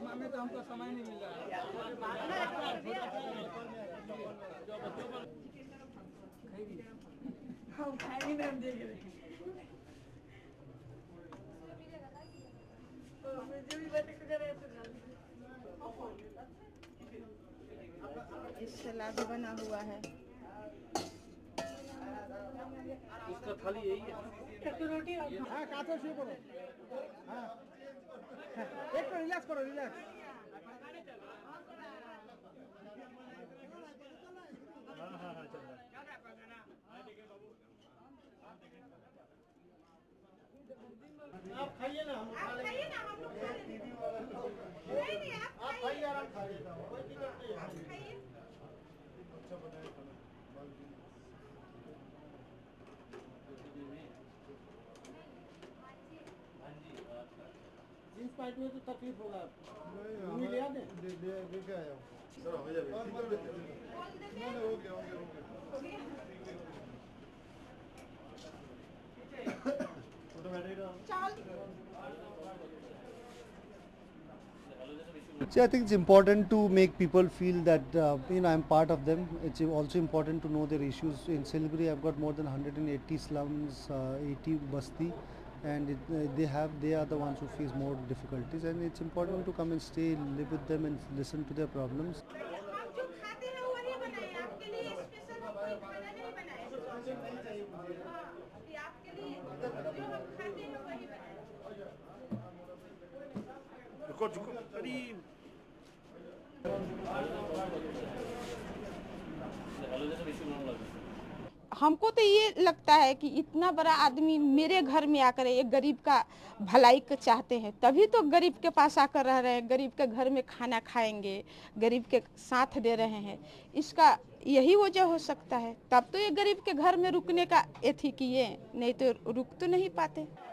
में तो हमको समय नहीं मिल रहा है। हम खाएंगे ना, हम देख रहे हैं। जो भी बैठे करे इस सलाद बना हुआ है। उसका थाली यही है। तो रोटी हाँ काटो शुरू करो। हाँ एक तो रिलैक्स करो, रिलैक्स। हाँ हाँ हाँ चल आप खाइए ना, हम खाइए ना, हम लोग खा लेंगे। नहीं नहीं आप खाइए, आराम खा लेता हूँ, कोई दिक्कत नहीं है। आप खाइए। अच्छा बनाया खाना। जींस पैंट में तो तकलीफ होगा। नहीं ले आते? लेके आया हूँ। सर हो जाएगा। नहीं हो गया हो गया। See, I think it's important to make people feel that I'm part of them. It's also important to know their issues. In Siliguri, I've got more than 180 slums, 80 basti, and they are the ones who face more difficulties. And it's important to come and stay, live with them, and listen to their problems. हमको तो ये लगता है कि इतना बड़ा आदमी मेरे घर में आकर एक गरीब का भलाई को चाहते हैं, तभी तो गरीब के पास आकर रह रहे हैं, गरीब के घर में खाना खाएंगे, गरीब के साथ दे रहे हैं। इसका यही वजह हो सकता है, तब तो ये गरीब के घर में रुकने का एथी किए, नहीं तो रुक तो नहीं पाते।